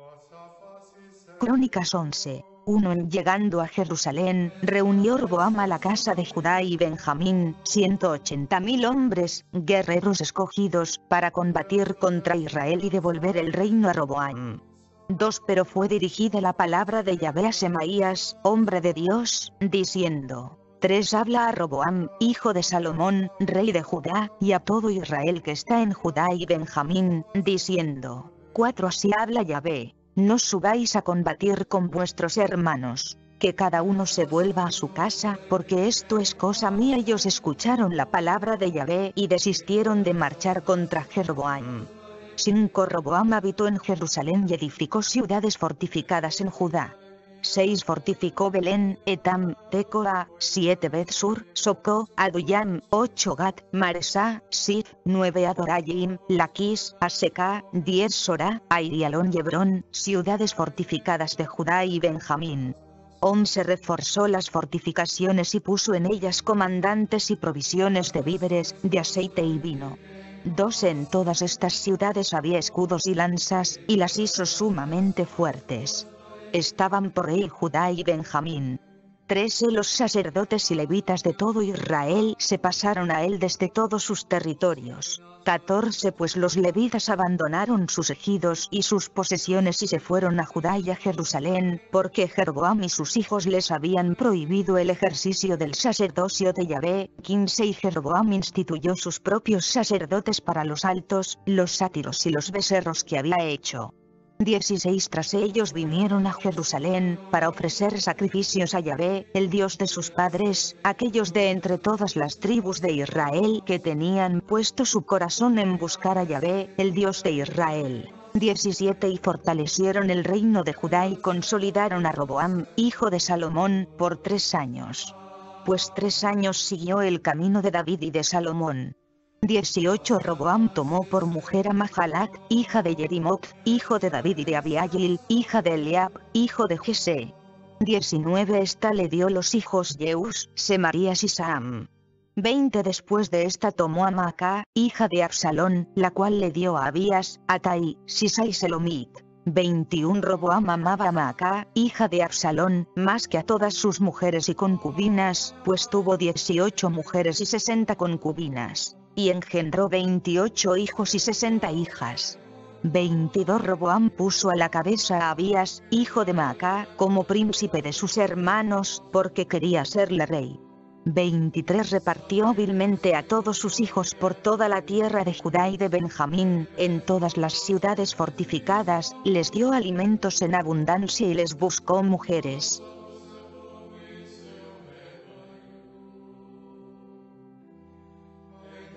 Crónicas 11. 1. Llegando a Jerusalén, reunió Roboam a la casa de Judá y Benjamín, 180.000 hombres, guerreros escogidos, para combatir contra Israel y devolver el reino a Roboam. 2. Pero fue dirigida la palabra de Yahvé a Semaías, hombre de Dios, diciendo: 3. Habla a Roboam, hijo de Salomón, rey de Judá, y a todo Israel que está en Judá y Benjamín, diciendo: 4. Así habla Yahvé: no subáis a combatir con vuestros hermanos, que cada uno se vuelva a su casa, porque esto es cosa mía. Ellos escucharon la palabra de Yahvé y desistieron de marchar contra Jeroboam. 5. Roboam habitó en Jerusalén y edificó ciudades fortificadas en Judá. 6. Fortificó Belén, Etam, Tecoa. 7. Beth-sur, Socó, Adullam. 8. Gat, Maresá, Sif. 9. Adorayim, Laquis, Aseca. 10. Sorá, Airialón y Hebrón, ciudades fortificadas de Judá y Benjamín. 11. Reforzó las fortificaciones y puso en ellas comandantes y provisiones de víveres, de aceite y vino. 12. En todas estas ciudades había escudos y lanzas, y las hizo sumamente fuertes. Estaban por él Judá y Benjamín. 13. Los sacerdotes y levitas de todo Israel se pasaron a él desde todos sus territorios. 14. Pues los levitas abandonaron sus ejidos y sus posesiones y se fueron a Judá y a Jerusalén, porque Jeroboam y sus hijos les habían prohibido el ejercicio del sacerdocio de Yahvé. 15. Y Jeroboam instituyó sus propios sacerdotes para los altos, los sátiros y los becerros que había hecho. 16. Tras ellos vinieron a Jerusalén, para ofrecer sacrificios a Yahvé, el Dios de sus padres, aquellos de entre todas las tribus de Israel que tenían puesto su corazón en buscar a Yahvé, el Dios de Israel. 17. Y fortalecieron el reino de Judá y consolidaron a Roboam, hijo de Salomón, por 3 años. Pues 3 años siguió el camino de David y de Salomón. 18. Roboam tomó por mujer a Mahalat, hija de Yerimot, hijo de David y de Abiail, hija de Eliab, hijo de Jesé. 19. Esta le dio los hijos Jeús, Semarías y Saam. 20. Después de esta tomó a Maacá, hija de Absalón, la cual le dio a Abías, Atai, Sisa y Selomit. 21. Roboam amaba a Maacá, hija de Absalón, más que a todas sus mujeres y concubinas, pues tuvo 18 mujeres y 60 concubinas. Y engendró 28 hijos y 60 hijas. 22. Roboam puso a la cabeza a Abías, hijo de Maacá, como príncipe de sus hermanos, porque quería serle rey. 23. Repartió hábilmente a todos sus hijos por toda la tierra de Judá y de Benjamín, en todas las ciudades fortificadas, les dio alimentos en abundancia y les buscó mujeres.